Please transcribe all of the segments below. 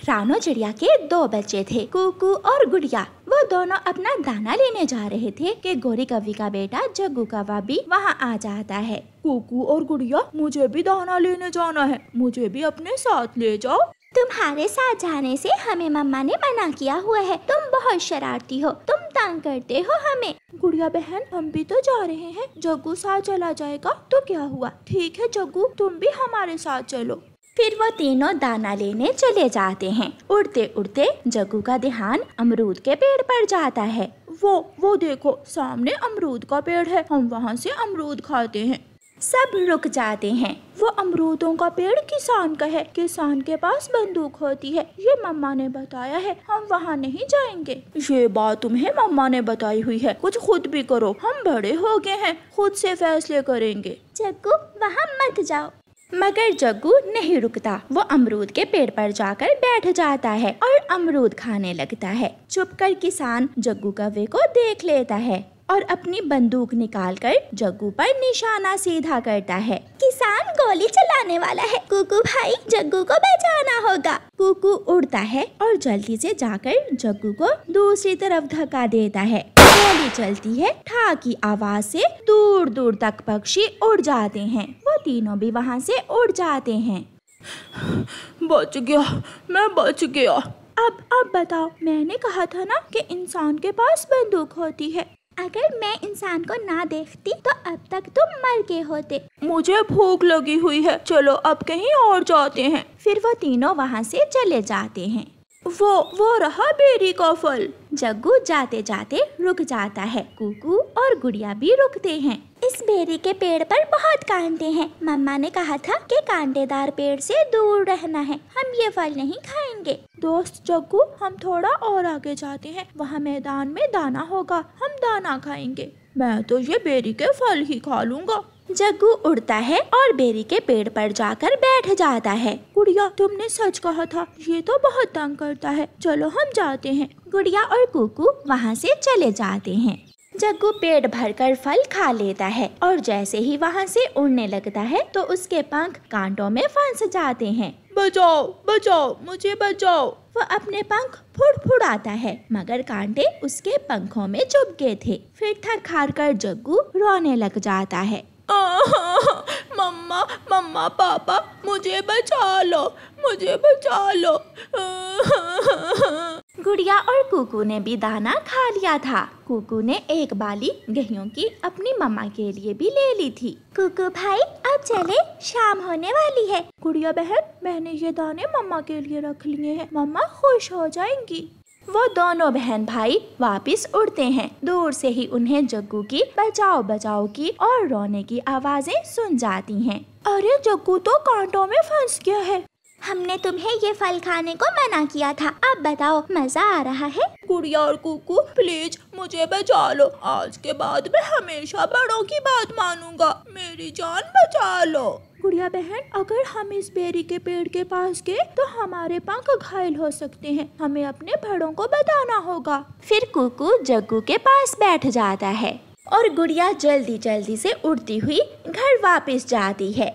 रानो चिड़िया के 2 बच्चे थे, कुकू और गुड़िया। वो दोनों अपना दाना लेने जा रहे थे कि गोरी कौवी का बेटा जग्गू कौवा भी वहाँ आ जाता है। कुकू और गुड़िया, मुझे भी दाना लेने जाना है, मुझे भी अपने साथ ले जाओ। तुम्हारे साथ जाने से हमें मम्मा ने मना किया हुआ है, तुम बहुत शरारती हो, तुम तंग करते हो हमें। गुड़िया बहन, हम भी तो जा रहे हैं, जग्गू साथ चला जाएगा तो क्या हुआ। ठीक है जग्गू, तुम भी हमारे साथ चलो। फिर वो तीनों दाना लेने चले जाते हैं। उड़ते उड़ते जग्गू का ध्यान अमरूद के पेड़ पर जाता है। वो देखो, सामने अमरूद का पेड़ है, हम वहाँ से अमरूद खाते हैं। सब रुक जाते हैं। वो अमरूदों का पेड़ किसान का है, किसान के पास बंदूक होती है, ये मम्मा ने बताया है, हम वहाँ नहीं जाएंगे। ये बात तुम्हें मम्मा ने बताई हुई है, कुछ खुद भी करो, हम बड़े हो गए हैं, खुद से फैसले करेंगे। जग्गू वहाँ मत जाओ। मगर जग्गू नहीं रुकता। वो अमरूद के पेड़ पर जाकर बैठ जाता है और अमरूद खाने लगता है। चुपकर किसान जग्गू कौवे को देख लेता है और अपनी बंदूक निकालकर जग्गू पर निशाना सीधा करता है। किसान गोली चलाने वाला है, कुकू भाई जग्गू को बचाना होगा। कुकू उड़ता है और जल्दी से जाकर जग्गू को दूसरी तरफ धक्का देता है। गोली चलती है, ठा की आवाज से दूर दूर तक पक्षी उड़ जाते हैं। वो तीनों भी वहाँ से उड़ जाते हैं। बच गया, मैं बच गया। अब बताओ, मैंने कहा था ना कि इंसान के पास बंदूक होती है। अगर मैं इंसान को ना देखती तो अब तक तुम मर गए होते। मुझे भूख लगी हुई है, चलो अब कहीं और जाते हैं। फिर वो तीनों वहाँ से चले जाते हैं। वो रहा बेरी का फल। जग्गू जाते जाते रुक जाता है। कुकू और गुड़िया भी रुकते हैं। इस बेरी के पेड़ पर बहुत कांटे हैं, मम्मा ने कहा था कि कांटेदार पेड़ से दूर रहना है, हम ये फल नहीं खाएंगे। दोस्त जग्गू, हम थोड़ा और आगे जाते हैं, वहाँ मैदान में दाना होगा, हम दाना खाएंगे। मैं तो ये बेरी के फल ही खा लूँगा। जग्गू उड़ता है और बेरी के पेड़ पर जाकर बैठ जाता है। गुड़िया, तुमने सच कहा था, ये तो बहुत तंग करता है, चलो हम जाते हैं। गुड़िया और कुकू वहाँ से चले जाते हैं। जग्गू पेट भरकर फल खा लेता है और जैसे ही वहाँ से उड़ने लगता है तो उसके पंख कांटों में फंस जाते हैं। बचाओ बचाओ, मुझे बचाओ। वो अपने पंख फुड़फुड़ाता है, मगर कांटे उसके पंखों में चुभ गए थे। फिर थक हार कर जग्गू रोने लग जाता है। मम्मा मम्मा पापा, मुझे बचा लो, मुझे बचा लो। गुड़िया और कुकू ने भी दाना खा लिया था। कुकू ने एक बाली गेहूं की अपनी मम्मा के लिए भी ले ली थी। कुकू भाई, अब चले, शाम होने वाली है। गुड़िया बहन, मैंने ये दाने मम्मा के लिए रख लिए हैं, मम्मा खुश हो जाएंगी। वो दोनों बहन भाई वापस उड़ते हैं। दूर से ही उन्हें जग्गू की बचाओ बचाओ की और रोने की आवाजें सुन जाती हैं। अरे जग्गू तो कांटों में फंस गया है। हमने तुम्हें ये फल खाने को मना किया था, अब बताओ मजा आ रहा है? गुड़िया और कुकू, प्लीज मुझे बचा लो, आज के बाद मैं हमेशा बड़ों की बात मानूंगा, मेरी जान बचा लो। गुड़िया बहन, अगर हम इस बेरी के पेड़ के पास गए तो हमारे पंख घायल हो सकते हैं, हमें अपने बड़ों को बताना होगा। फिर कुकू जग्गू के पास बैठ जाता है और गुड़िया जल्दी जल्दी से उड़ती हुई घर वापस जाती है।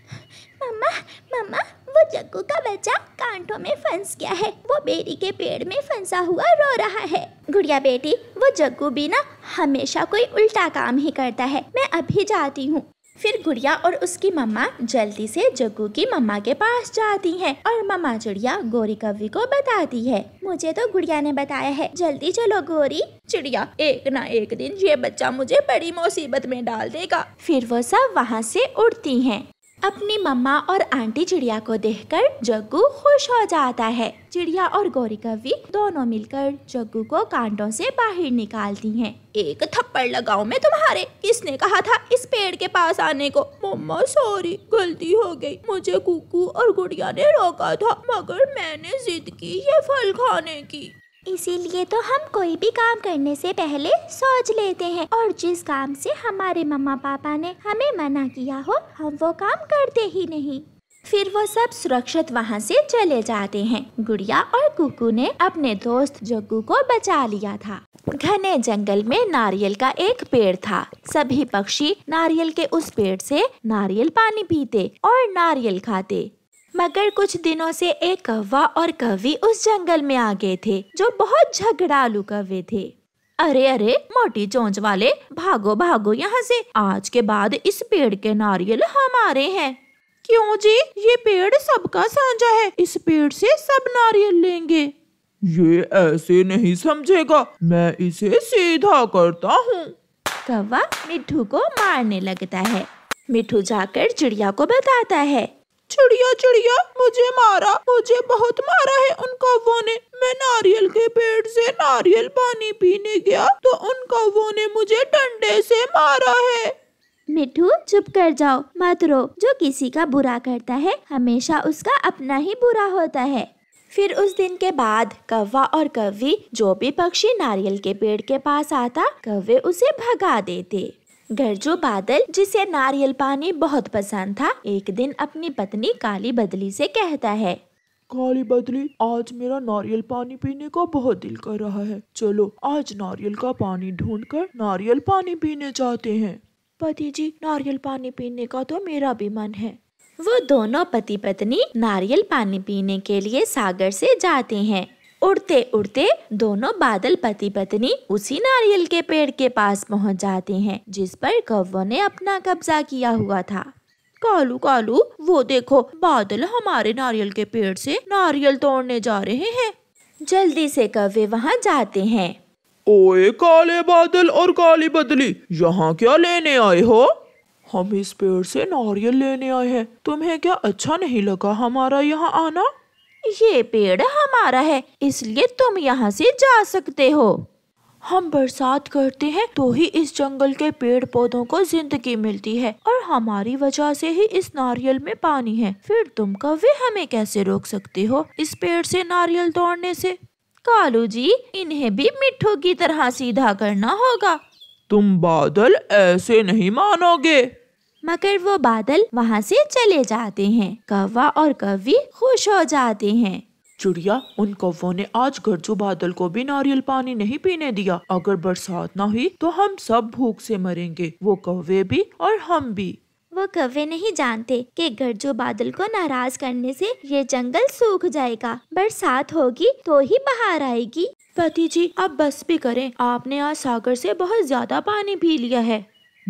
मम्मा मम्मा, वो जग्गू का बच्चा कांटों में फंस गया है, वो बेरी के पेड़ में फंसा हुआ रो रहा है। गुड़िया बेटी, वो जग्गू भी ना हमेशा कोई उल्टा काम ही करता है, मैं अभी जाती हूँ। फिर गुड़िया और उसकी मम्मा जल्दी से जग्गू की मम्मा के पास जाती हैं और मम्मा चिड़िया गोरी कौवी को बताती है। मुझे तो गुड़िया ने बताया है, जल्दी चलो गोरी। चिड़िया, एक ना एक दिन ये बच्चा मुझे बड़ी मुसीबत में डाल देगा। फिर वो सब वहाँ से उड़ती हैं। अपनी मम्मा और आंटी चिड़िया को देखकर जग्गू खुश हो जाता है। चिड़िया और गोरी कौवी दोनों मिलकर जग्गू को कांटों से बाहर निकालती हैं। एक थप्पड़ लगाऊं मैं तुम्हारे, किसने कहा था इस पेड़ के पास आने को? मम्मा सॉरी, गलती हो गई, मुझे कुकू और गुड़िया ने रोका था, मगर मैंने जिद की ये फल खाने की। इसीलिए तो हम कोई भी काम करने से पहले सोच लेते हैं, और जिस काम से हमारे मम्मा पापा ने हमें मना किया हो हम वो काम करते ही नहीं। फिर वो सब सुरक्षित वहाँ से चले जाते हैं। गुड़िया और कुकू ने अपने दोस्त जग्गू को बचा लिया था। घने जंगल में नारियल का एक पेड़ था। सभी पक्षी नारियल के उस पेड़ से नारियल पानी पीते और नारियल खाते। मगर कुछ दिनों से एक कौवा और कौवी उस जंगल में आ गए थे जो बहुत झगड़ालू कौवे थे। अरे अरे मोटी चोंच वाले, भागो भागो यहाँ से, आज के बाद इस पेड़ के नारियल हमारे हैं। क्यों जी, ये पेड़ सबका साझा है, इस पेड़ से सब नारियल लेंगे। ये ऐसे नहीं समझेगा, मैं इसे सीधा करता हूँ। कौवा मिट्ठू को मारने लगता है। मिट्ठू जाकर चिड़िया को बताता है। चिड़िया चिड़िया, मुझे मारा, मुझे बहुत मारा है उन कौवों ने। मैं नारियल के पेड़ से नारियल पानी पीने गया तो उन कौवों ने मुझे डंडे से मारा है। मिट्ठू चुप कर जाओ, मत रो। जो किसी का बुरा करता है हमेशा उसका अपना ही बुरा होता है। फिर उस दिन के बाद कौवा और कौवी, जो भी पक्षी नारियल के पेड़ के पास आता, कौवे उसे भगा देते। गरजू बादल, जिसे नारियल पानी बहुत पसंद था, एक दिन अपनी पत्नी काली बदली से कहता है। काली बदली, आज मेरा नारियल पानी पीने का बहुत दिल कर रहा है, चलो आज नारियल का पानी ढूंढकर नारियल पानी पीने जाते हैं। पति जी, नारियल पानी पीने का तो मेरा भी मन है। वो दोनों पति पत्नी नारियल पानी पीने के लिए सागर से जाते हैं। उड़ते उड़ते दोनों बादल पति पत्नी उसी नारियल के पेड़ के पास पहुंच जाते हैं जिस पर कौवों ने अपना कब्जा किया हुआ था। कालू कालू, वो देखो, बादल हमारे नारियल के पेड़ से नारियल तोड़ने जा रहे हैं। जल्दी से कौवे वहां जाते हैं। ओए काले बादल और काली बदली, यहाँ क्या लेने आए हो? हम इस पेड़ से नारियल लेने आए हैं। तुम्हें क्या अच्छा नहीं लगा हमारा यहाँ आना? ये पेड़ हमारा है, इसलिए तुम यहाँ से जा सकते हो। हम बरसात करते हैं तो ही इस जंगल के पेड़ पौधों को जिंदगी मिलती है और हमारी वजह से ही इस नारियल में पानी है। फिर तुम कौवे हमें कैसे रोक सकते हो इस पेड़ से नारियल तोड़ने से? कालू जी, इन्हें भी मिट्ठू की तरह सीधा करना होगा। तुम बादल ऐसे नहीं मानोगे। मगर वो बादल वहाँ से चले जाते हैं। कौवा और कौवी खुश हो जाते हैं। चिड़िया, उन कौवों ने आज गरजू बादल को भी नारियल पानी नहीं पीने दिया। अगर बरसात ना हुई तो हम सब भूख से मरेंगे, वो कौवे भी और हम भी। वो कौवे नहीं जानते कि गरजू बादल को नाराज करने से ये जंगल सूख जाएगा। बरसात होगी तो ही बहार आएगी। पति जी, अब बस भी करें, आपने आज सागर से बहुत ज्यादा पानी पी लिया है।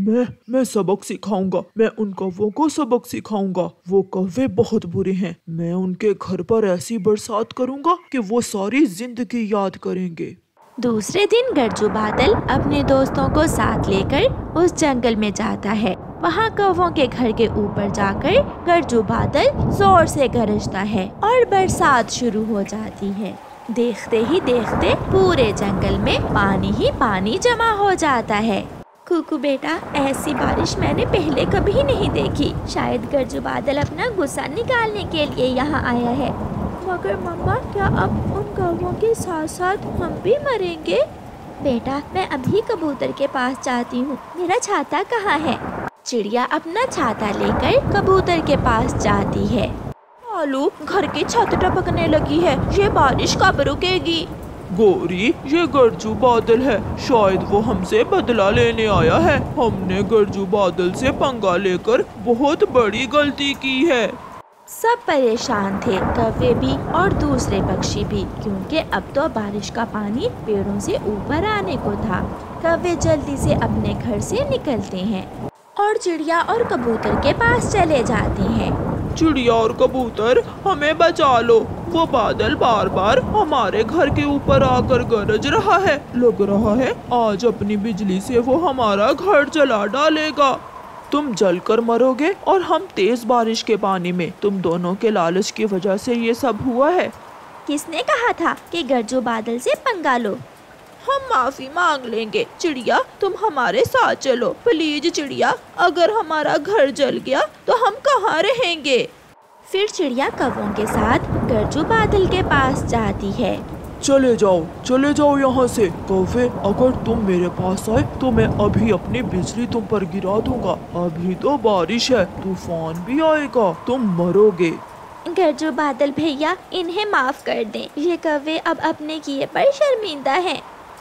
मैं सबक सिखाऊंगा, मैं उन कौवों को सबक सिखाऊंगा। वो कौवे बहुत बुरे हैं। मैं उनके घर पर ऐसी बरसात करूंगा कि वो सारी जिंदगी याद करेंगे। दूसरे दिन गरजू बादल अपने दोस्तों को साथ लेकर उस जंगल में जाता है। वहाँ कौवों के घर के ऊपर जाकर गरजू बादल जोर से गरजता है और बरसात शुरू हो जाती है। देखते ही देखते पूरे जंगल में पानी ही पानी जमा हो जाता है। कुकू बेटा, ऐसी बारिश मैंने पहले कभी नहीं देखी। शायद गरजू बादल अपना गुस्सा निकालने के लिए यहाँ आया है। मगर मम्मा, क्या अब उन कौवों के साथ साथ हम भी मरेंगे? बेटा, मैं अभी कबूतर के पास जाती हूँ। मेरा छाता कहाँ है? चिड़िया अपना छाता लेकर कबूतर के पास जाती है। आलू, घर की छत टपकने लगी है, ये बारिश कब रुकेगी? गोरी, ये गरजू बादल है, शायद वो हमसे बदला लेने आया है। हमने गरजू बादल से पंगा लेकर बहुत बड़ी गलती की है। सब परेशान थे, कौवे भी और दूसरे पक्षी भी, क्योंकि अब तो बारिश का पानी पेड़ों से ऊपर आने को था। कौवे जल्दी से अपने घर से निकलते हैं और चिड़िया और कबूतर के पास चले जाते हैं। चिड़िया और कबूतर, हमें बचा लो, वो बादल बार बार हमारे घर के ऊपर आकर गरज रहा है। लग रहा है आज अपनी बिजली से वो हमारा घर जला डालेगा। तुम जलकर मरोगे और हम तेज बारिश के पानी में। तुम दोनों के लालच की वजह से ये सब हुआ है। किसने कहा था कि गरजू बादल से पंगा लो? हम माफी मांग लेंगे। चिड़िया, तुम हमारे साथ चलो प्लीज। चिड़िया, अगर हमारा घर जल गया तो हम कहाँ रहेंगे? फिर चिड़िया कौवों के साथ गरजू बादल के पास जाती है। चले जाओ यहाँ से। कौवे, अगर तुम मेरे पास आए तो मैं अभी अपनी बिजली तुम पर गिरा दूंगा। अभी तो बारिश है, तूफान भी आएगा, तुम मरोगे। गरजू बादल भैया, इन्हें माफ कर दें। ये कौवे अब अपने किए पर शर्मिंदा हैं।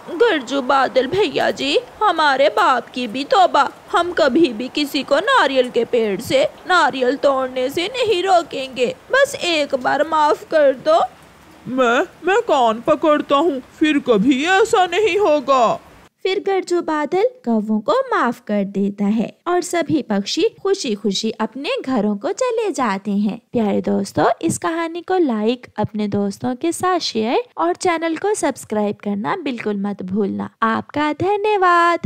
गरजू बादल भैया जी, हमारे बाप की भी तौबा, हम कभी भी किसी को नारियल के पेड़ से नारियल तोड़ने से नहीं रोकेंगे। बस एक बार माफ कर दो। मैं कान पकड़ता हूँ, फिर कभी ऐसा नहीं होगा। फिर गरजू बादल कौवों को माफ कर देता है और सभी पक्षी खुशी खुशी अपने घरों को चले जाते हैं। प्यारे दोस्तों, इस कहानी को लाइक, अपने दोस्तों के साथ शेयर और चैनल को सब्सक्राइब करना बिल्कुल मत भूलना। आपका धन्यवाद।